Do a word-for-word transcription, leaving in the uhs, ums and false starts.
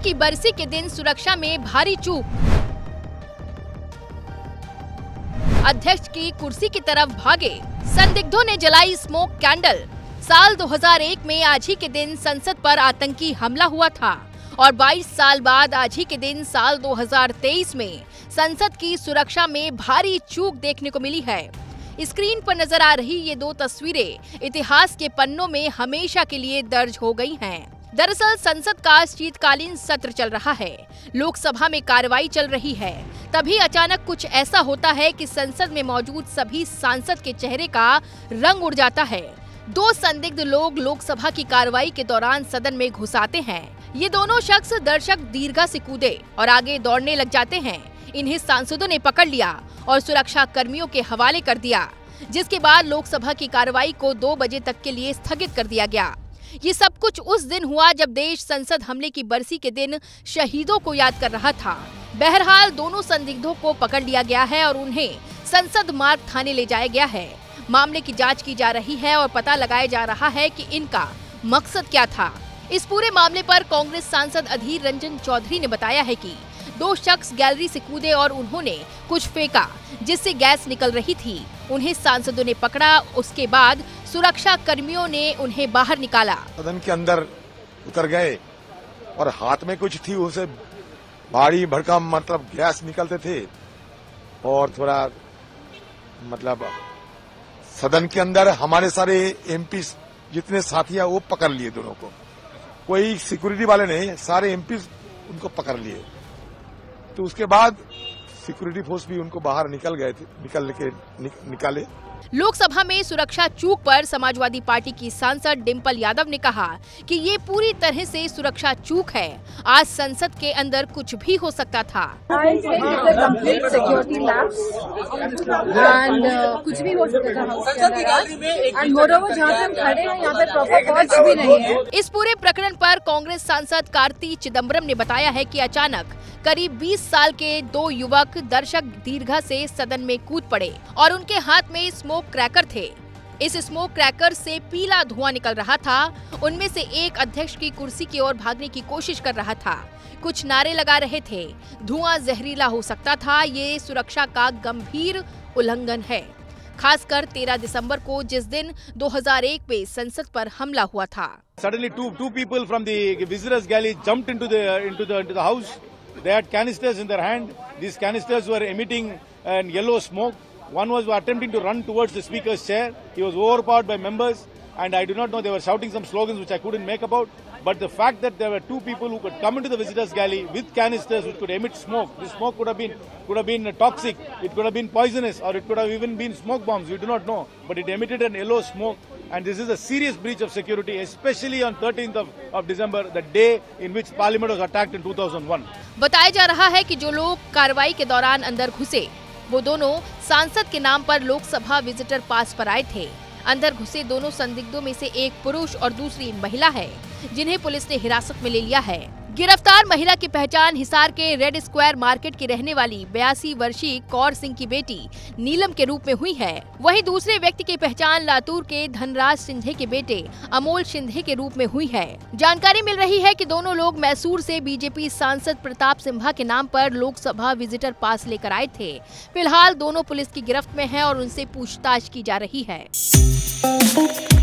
की बरसी के दिन सुरक्षा में भारी चूक। अध्यक्ष की कुर्सी की तरफ भागे, संदिग्धों ने जलाई स्मोक कैंडल। साल दो हज़ार एक में आज ही के दिन संसद पर आतंकी हमला हुआ था और बाईस साल बाद आज ही के दिन साल दो हज़ार तेईस में संसद की सुरक्षा में भारी चूक देखने को मिली है। स्क्रीन पर नजर आ रही ये दो तस्वीरें इतिहास के पन्नों में हमेशा के लिए दर्ज हो गई हैं। दरअसल संसद का शीतकालीन सत्र चल रहा है, लोकसभा में कार्रवाई चल रही है, तभी अचानक कुछ ऐसा होता है कि संसद में मौजूद सभी सांसद के चेहरे का रंग उड़ जाता है। दो संदिग्ध लोग लोकसभा की कार्रवाई के दौरान सदन में घुस आते हैं। ये दोनों शख्स दर्शक दीर्घा से कूदे और आगे दौड़ने लग जाते हैं। इन्हें सांसदों ने पकड़ लिया और सुरक्षा कर्मियों के हवाले कर दिया, जिसके बाद लोकसभा की कार्रवाई को दो बजे तक के लिए स्थगित कर दिया गया। ये सब कुछ उस दिन हुआ जब देश संसद हमले की बरसी के दिन शहीदों को याद कर रहा था। बहरहाल दोनों संदिग्धों को पकड़ लिया गया है और उन्हें संसद मार्ग थाने ले जाया गया है। मामले की जांच की जा रही है और पता लगाया जा रहा है कि इनका मकसद क्या था। इस पूरे मामले पर कांग्रेस सांसद अधीर रंजन चौधरी ने बताया है कि दो शख्स गैलरी से कूदे और उन्होंने कुछ फेंका जिससे गैस निकल रही थी। उन्हें सांसदों ने पकड़ा, उसके बाद सुरक्षा कर्मियों ने उन्हें बाहर निकाला। सदन के अंदर उतर गए और हाथ में कुछ थी, उसे भारी भड़कम मतलब गैस निकलते थे और थोड़ा मतलब सदन के अंदर हमारे सारे एमपी जितने साथी हैं वो पकड़ लिए दोनों को। कोई सिक्योरिटी वाले नहीं, सारे एमपी उनको पकड़ लिए। तो उसके बाद सिक्योरिटी फोर्स भी उनको बाहर निकल गए थे, निकल के नि, निकाले। लोकसभा में सुरक्षा चूक पर समाजवादी पार्टी की सांसद डिंपल यादव ने कहा कि ये पूरी तरह से सुरक्षा चूक है। आज संसद के अंदर कुछ भी हो सकता था। कुछ भी हो सकता था एंड मोरोवर जहाँ पे हम खड़े हैं यहाँ पे प्रॉपर कॉज भी नहीं है। इस पूरे प्रकरण पर कांग्रेस सांसद कार्ति चिदम्बरम ने बताया है कि अचानक करीब बीस साल के दो युवक दर्शक दीर्घा से सदन में कूद पड़े और उनके हाथ में स्मोक क्रैकर थे। इस स्मोक क्रैकर से पीला धुआं निकल रहा था। उनमें से एक अध्यक्ष की कुर्सी की ओर भागने की कोशिश कर रहा था, कुछ नारे लगा रहे थे। धुआं जहरीला हो सकता था। ये सुरक्षा का गंभीर उल्लंघन है, खासकर तेरह दिसंबर को जिस दिन दो हज़ार एक में संसद पर हमला हुआ था। Suddenly two two people from the visitors galley jumped into the into the into the house. They had canisters in their hand. These canisters were emitting uh, yellow smoke. One was attempting to run towards the speaker's chair. He was overpowered by members, and I do not know, they were shouting some slogans which I couldn't make about. But the fact that there were two people who could come into the visitors' galley with canisters which could emit smoke, this smoke could have been could have been toxic, it could have been poisonous, or it could have even been smoke bombs. We do not know, but it emitted an yellow smoke, and this is a serious breach of security, especially on thirteenth of, of December, the day in which Parliament was attacked in two thousand one. बताया जा रहा है कि जो लोग कार्रवाई के दौरान अंदर घुसे वो दोनों सांसद के नाम पर लोकसभा विजिटर पास पर आए थे। अंदर घुसे दोनों संदिग्धों में से एक पुरुष और दूसरी महिला है, जिन्हें पुलिस ने हिरासत में ले लिया है। गिरफ्तार महिला की पहचान हिसार के रेड स्क्वायर मार्केट की रहने वाली बयासी वर्षीय कौर सिंह की बेटी नीलम के रूप में हुई है। वहीं दूसरे व्यक्ति की पहचान लातूर के धनराज सिंधे के बेटे अमोल सिंधे के रूप में हुई है। जानकारी मिल रही है कि दोनों लोग मैसूर से बीजेपी सांसद प्रताप सिम्हा के नाम पर लोकसभा विजिटर पास लेकर आए थे। फिलहाल दोनों पुलिस की गिरफ्त में हैं और उनसे पूछताछ की जा रही है।